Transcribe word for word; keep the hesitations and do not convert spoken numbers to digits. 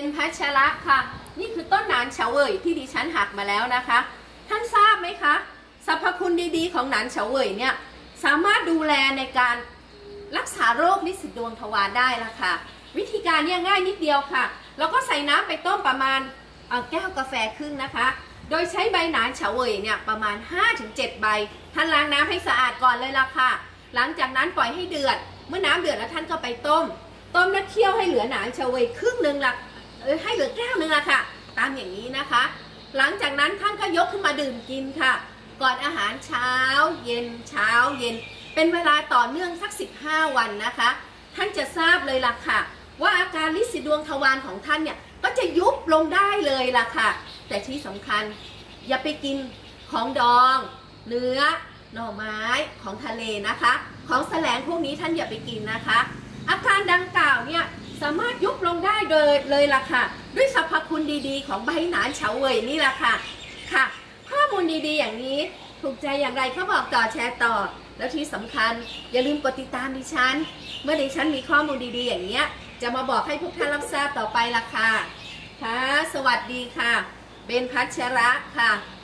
เป็นพัชระค่ะนี่คือต้นหนานเฉาเว่ยที่ดิฉันหักมาแล้วนะคะท่านทราบไหมคะสรรพคุณดีๆของหนานเฉาเว่ยเนี่ยสามารถดูแลในการรักษาโรคลินดวงทวารได้ละค่ะวิธีการเนี่ยง่ายนิดเดียวค่ะเราก็ใส่น้ำไปต้มประมาณแก้วกาแฟครึ่งนะคะโดยใช้ใบหนานเฉาเว่ยเนี่ยประมาณ ห้าถึงเจ็ด ใบท่านล้างน้ำให้สะอาดก่อนเลยละค่ะหลังจากนั้นปล่อยให้เดือดเมื่อน้ำเดือดแล้วท่านก็ไปต้มต้มแล้วเคี่ยวให้เหลือหนานเฉาเว่ยครึ่งหนึ่งละเออให้เหลือแก้วหนึ่งละค่ะตามอย่างนี้นะคะหลังจากนั้นท่านก็ยกขึ้นมาดื่มกินค่ะก่อนอาหารเช้าเย็นเช้าเย็นเป็นเวลาต่อเนื่องสักสิบห้าวันนะคะท่านจะทราบเลยล่ะค่ะว่าอาการลินดวงทวารของท่านเนี่ยก็จะยุบลงได้เลยล่ะค่ะแต่ที่สำคัญอย่าไปกินของดองเนื้อหน่อไม้ของทะเลนะคะของแสลงพวกนี้ท่านอย่าไปกินนะคะอาการดังกล่าวเนี่ยสามารถยุบลงได้เลยเลยล่ะค่ะด้วยสรรพคุณดีๆของใบหนานเฉาเว่ยนี่ล่ะค่ะค่ะข้อมูลดีๆอย่างนี้ถูกใจอย่างไรก็บอกต่อแชร์ต่อแล้วที่สำคัญอย่าลืมกดติดตามดิฉันเมื่อดิฉันมีข้อมูลดีๆอย่างเนี้ยจะมาบอกให้พวกท่านรับทราบต่อไปล่ะค่ะค่ะสวัสดีค่ะเบนพัชระค่ะ